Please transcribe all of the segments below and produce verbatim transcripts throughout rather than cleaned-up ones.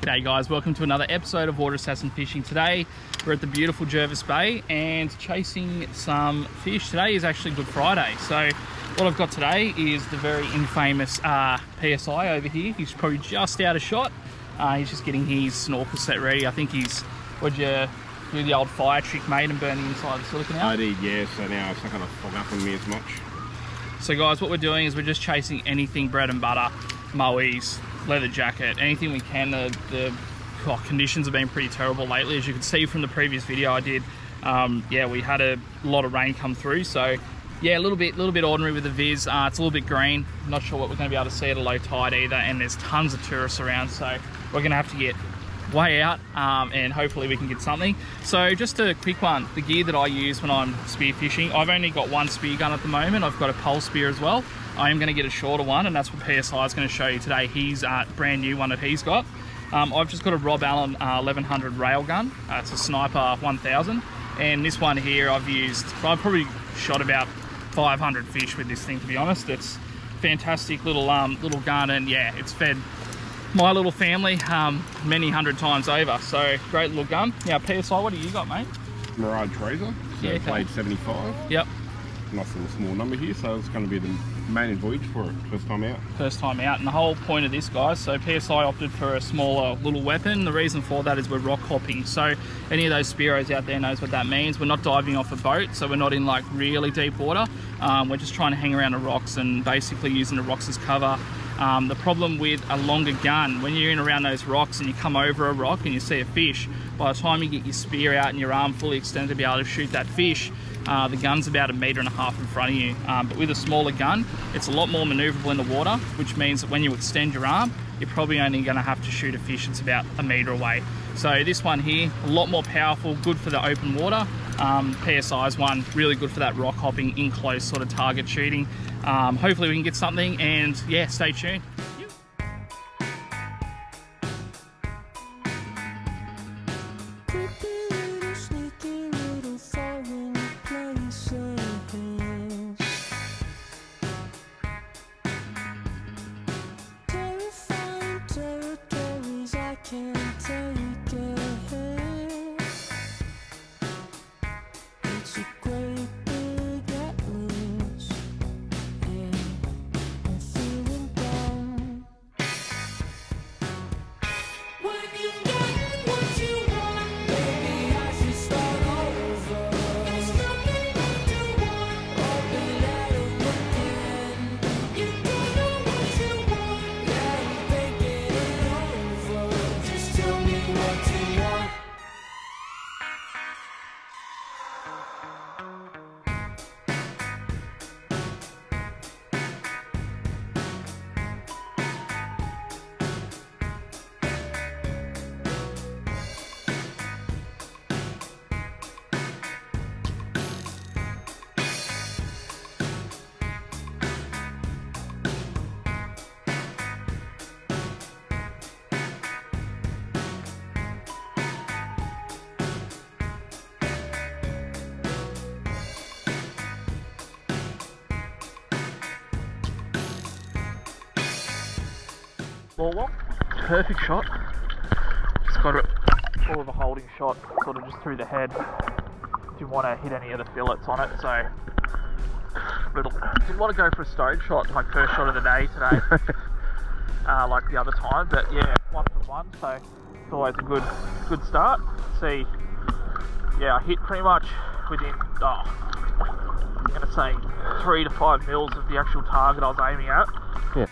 G'day guys, welcome to another episode of Water Assassin Fishing. Today we're at the beautiful Jervis Bay and chasing some fish. Today is actually Good Friday, so what I've got today is the very infamous uh, P S I over here. He's probably just out of shot. Uh, he's just getting his snorkel set ready. I think he's, would you do the old fire trick mate and burn the inside of the silicone out? I did, yeah, so now it's not going to fog up on me as much. So guys, what we're doing is we're just chasing anything bread and butter, mowies, leather jacket, anything we can. The, the oh, conditions have been pretty terrible lately, as you can see from the previous video I did. Um, yeah, we had a lot of rain come through, so yeah, a little bit, little bit ordinary with the viz. Uh, it's a little bit green. I'm not sure what we're going to be able to see at a low tide either, and there's tons of tourists around, so we're going to have to get way out um, and hopefully we can get something. So just a quick one, the gear that I use when I'm spearfishing, I've only got one spear gun at the moment. I've got a pole spear as well. I am going to get a shorter one, and that's what P S I is going to show you today. He's uh, brand new one that he's got. Um, I've just got a Rob Allen uh, eleven hundred rail gun. Uh, it's a Sniper one thousand, and this one here I've used, I've probably shot about five hundred fish with this thing, to be honest. It's fantastic little um, little gun, and yeah, it's fed my little family um, many hundred times over. So great little gun. Now P S I, what do you got, mate? Mirage Tracer, so yeah, okay. Blade seventy-five. Yep. Nice little small number here, so it's going to be the main voyage for it, first time out. First time out, and the whole point of this, guys, so P S I opted for a smaller little weapon. The reason for that is we're rock hopping. So any of those spearos out there knows what that means. We're not diving off a boat, so we're not in like really deep water. Um, we're just trying to hang around the rocks and basically using the rocks as cover. Um, the problem with a longer gun, when you're in around those rocks and you come over a rock and you see a fish, by the time you get your spear out and your arm fully extended to be able to shoot that fish, uh, the gun's about a metre and a half in front of you. Um, but with a smaller gun, it's a lot more manoeuvrable in the water, which means that when you extend your arm, you're probably only going to have to shoot a fish that's about a metre away. So this one here, a lot more powerful, good for the open water. Um, P S I's one, really good for that rock hopping, in close sort of target shooting. Um, hopefully we can get something, and yeah, stay tuned. Well, perfect shot. Just got it all of a holding shot, sort of just through the head. Didn't want to hit any of the fillets on it, so little, didn't want to go for a stone shot, like first shot of the day today, uh, like the other time. But yeah, one for one, so it's always a good, good start. See, yeah, I hit pretty much within, oh, I'm gonna say three to five mils of the actual target I was aiming at. Yeah.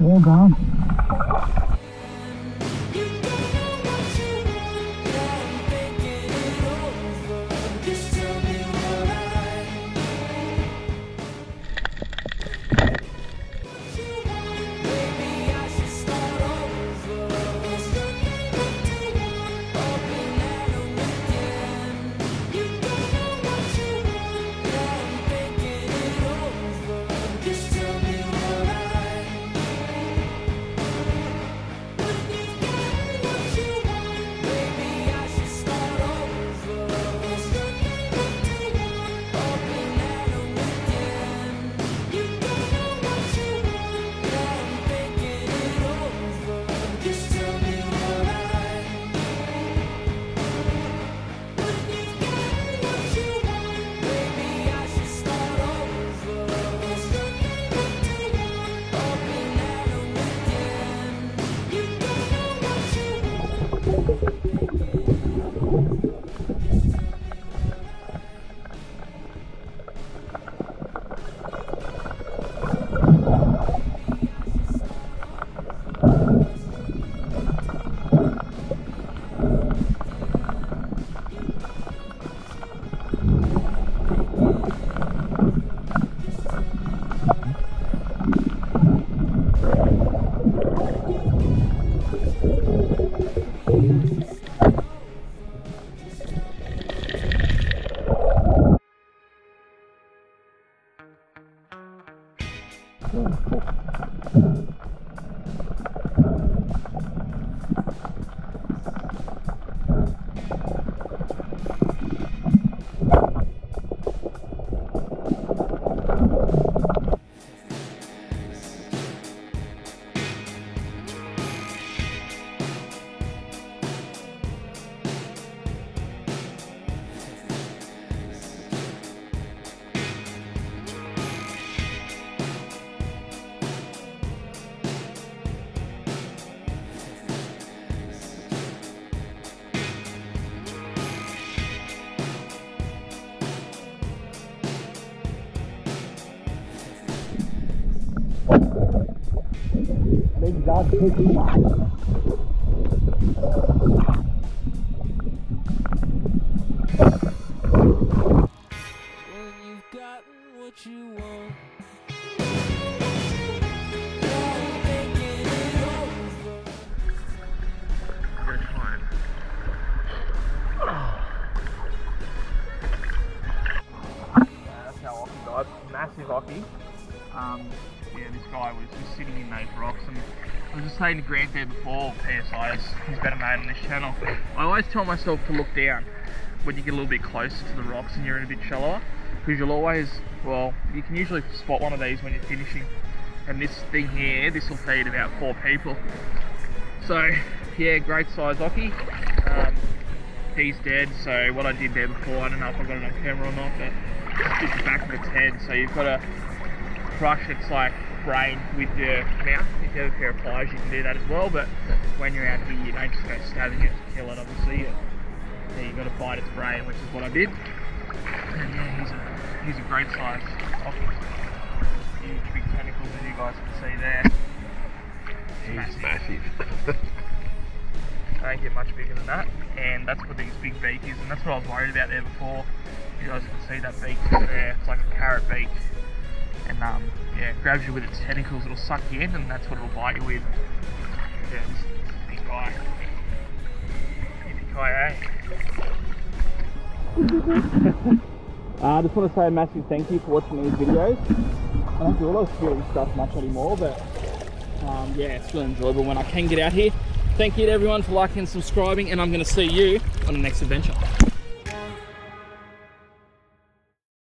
All gone. Big dog taking back. When you've gotten what you want. That's how Ockie died. Massive Ockie. Um, yeah, this guy was just sitting in those rocks, and I was just saying to Grant there before, P S I is he's better made on this channel. I always tell myself to look down when you get a little bit closer to the rocks and you're in a bit shallower, because you'll always, well, you can usually spot one of these when you're finishing, and this thing here, this will feed about four people. So yeah, great size Ockie. Um, he's dead, so what I did there before, I don't know if I got it on camera or not, but just the back of its head, so you've got to crush its like brain with your mouth. If you have a pair of pliers you can do that as well, but when you're out here you don't just go stabbing it to kill it, obviously. You, yeah, you've got to bite its brain, which is what I did. And yeah, he's a, he's a great size Ockie. Huge big tentacles as you guys can see there. He's massive. massive. I don't get much bigger than that, and that's what his big beak is, and that's what I was worried about there before. You guys can see that beak just there, it's like a carrot beak. And um, yeah, it grabs you with its tentacles, it'll suck you in, and that's what it'll bite you with. Yeah, this, this big guy. Yippee-ki-yay. I uh, just want to say a massive thank you for watching these videos. I don't do all those scary stuff much anymore, but um, yeah, it's really enjoyable when I can get out here. Thank you to everyone for liking and subscribing, and I'm going to see you on the next adventure.